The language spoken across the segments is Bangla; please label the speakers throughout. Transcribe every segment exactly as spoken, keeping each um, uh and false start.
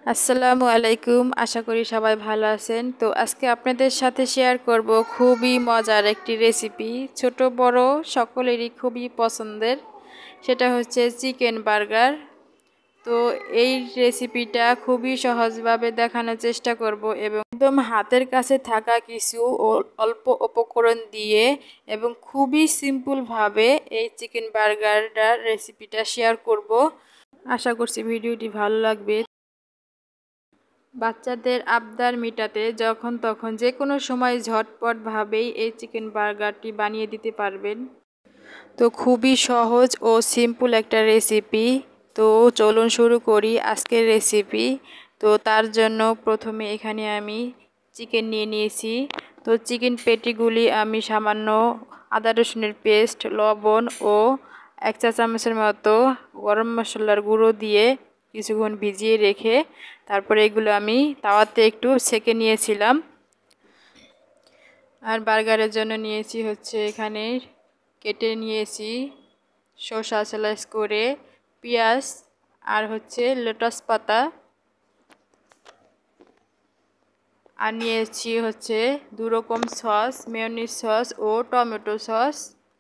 Speaker 1: আসসালামু আলাইকুম, আশা করি সবাই ভালো আছেন। তো আজকে আপনাদের সাথে শেয়ার করব খুবই মজার একটি রেসিপি, ছোট বড় সকলেরই খুবই পছন্দের। সেটা হচ্ছে চিকেন বার্গার। তো এই রেসিপিটা খুবই সহজভাবে দেখানোর চেষ্টা করব এবং একদম হাতের কাছে থাকা কিছু অল্প উপকরণ দিয়ে এবং খুবই সিম্পলভাবে এই চিকেন বার্গারটার রেসিপিটা শেয়ার করব। আশা করছি ভিডিওটি ভালো লাগবে। বাচ্চাদের আবদার মেটাতে যখন তখন যে কোনো সময় ঝটপটভাবেই এই চিকেন বার্গারটি বানিয়ে দিতে পারবেন। তো খুবই সহজ ও সিম্পল একটা রেসিপি। তো চলুন শুরু করি আজকের রেসিপি। তো তার জন্য প্রথমে এখানে আমি চিকেন নিয়ে নিয়েছি। তো চিকেন পেটিগুলি আমি সামান্য আদা রসুনের পেস্ট, লবণ ও এক চা চামচের মতো গরম মশলার গুঁড়ো দিয়ে কিছুক্ষণ ভিজিয়ে রেখে তারপরে এগুলো আমি তাওয়াতে একটু সেঁকে নিয়েছিলাম। আর বার্গারের জন্য নিয়েছি হচ্ছে এখানে কেটে নিয়েছি শসা স্লাইস করে, পেঁয়াজ আর হচ্ছে লেটুস পাতা, আর নিয়েছি হচ্ছে দু রকম সস, মেয়োনিজ সস ও টমেটো সস।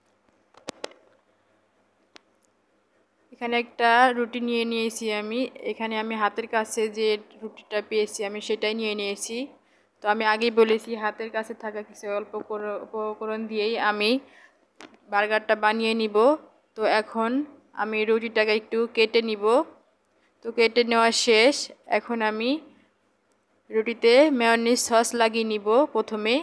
Speaker 1: এখানে একটা রুটি নিয়ে নিয়েছি আমি। এখানে আমি হাতের কাছে যে রুটিটা পেয়েছি আমি সেটাই নিয়ে নিয়েছি। তো আমি আগেই বলেছি হাতের কাছে থাকা কিছু অল্প উপকরণ দিয়েই আমি বার্গারটা বানিয়ে নিব। তো এখন আমি রুটিটাকে একটু কেটে নিব। তো কেটে নেওয়া শেষ। এখন আমি রুটিতে মেয়োনিজ সস লাগিয়ে নিব প্রথমে।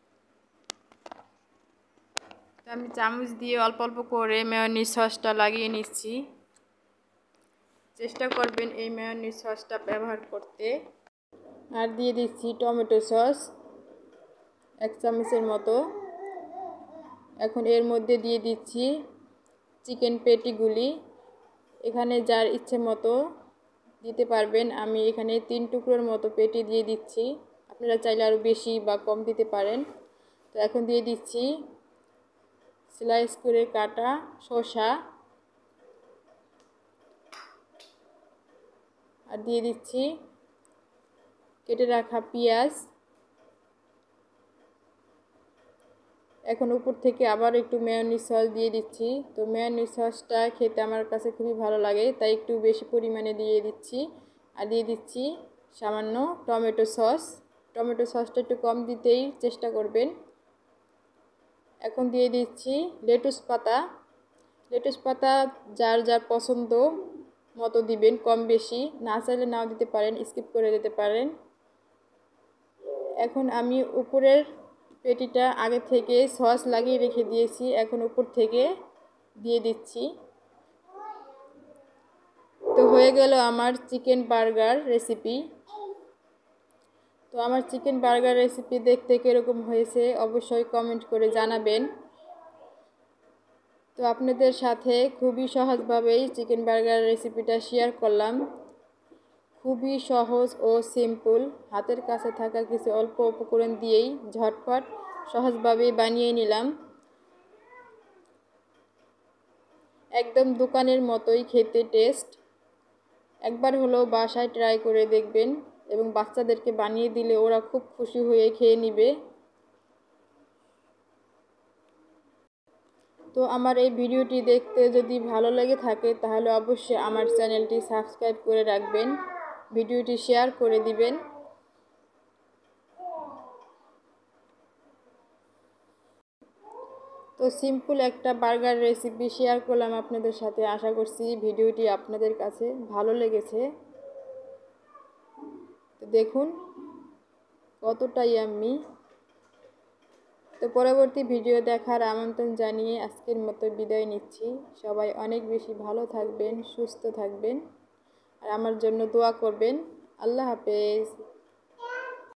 Speaker 1: তো আমি চামচ দিয়ে অল্প অল্প করে মেয়োনিজ সসটা লাগিয়ে নিচ্ছি। চেষ্টা করবেন এই মেয়োনিজ সসটা ব্যবহার করতে। আর দিয়ে দিচ্ছি টমেটো সস এক চামচের মতো। এখন এর মধ্যে দিয়ে দিচ্ছি চিকেন পেটিগুলি। এখানে যার ইচ্ছে মতো দিতে পারবেন। আমি এখানে তিন টুকরোর মতো পেটি দিয়ে দিচ্ছি, আপনারা চাইলে আরও বেশি বা কম দিতে পারেন। তো এখন দিয়ে দিচ্ছি স্লাইস করে কাটা শসা, আর দিয়ে দিচ্ছি কেটে রাখা পেঁয়াজ। এখন উপর থেকে আবার একটু মেয়োনিজ সস দিয়ে দিচ্ছি। তো মেয়োনিজ সসটা খেতে আমার কাছে খুবই ভালো লাগে, তাই একটু বেশি পরিমাণে দিয়ে দিচ্ছি। আর দিয়ে দিচ্ছি সামান্য টমেটো সস। টমেটো সসটা একটু কম দিতেই চেষ্টা করবেন। এখন দিয়ে দিচ্ছি লেটুস পাতা। লেটুস পাতা যার যার পছন্দ মতো দিবেন, কম বেশি, না চাইলে নাও দিতে পারেন, স্কিপ করে দিতে পারেন। এখন আমি উপরের পেটিটা আগে থেকে সস লাগিয়ে রেখে দিয়েছি, এখন উপর থেকে দিয়ে দিচ্ছি। তো হয়ে গেল আমার চিকেন বার্গার রেসিপি। তো আমার চিকেন বার্গার রেসিপি দেখতে কীরকম হয়েছে অবশ্যই কমেন্ট করে জানাবেন। তো আপনাদের সাথে খুবই সহজভাবেই চিকেন বার্গার রেসিপিটা শেয়ার করলাম। খুবই সহজ ও সিম্পল, হাতের কাছে থাকা কিছু অল্প উপকরণ দিয়েই ঝটপট সহজভাবেই বানিয়ে নিলাম। একদম দোকানের মতোই খেতে টেস্ট। একবার হলেও বাসায় ট্রাই করে দেখবেন এবং বাচ্চাদেরকে বানিয়ে দিলে ওরা খুব খুশি হয়ে খেয়ে নেবে। তো আমার এই ভিডিওটি দেখতে যদি ভালো লেগে থাকে তাহলে অবশ্যই আমার চ্যানেলটি সাবস্ক্রাইব করে রাখবেন, ভিডিওটি শেয়ার করে দিবেন। তো সিম্পল একটা বার্গার রেসিপি শেয়ার করলাম আপনাদের সাথে। আশা করছি ভিডিওটি আপনাদের কাছে ভালো লেগেছে। তো দেখুন কতটাই আমি। তো পরবর্তী ভিডিও দেখার আমন্ত্রণ জানিয়ে আজকের মতো বিদায় নিচ্ছি। সবাই অনেক বেশি ভালো থাকবেন, সুস্থ থাকবেন আর আমার জন্য দোয়া করবেন। আল্লাহ হাফেজ।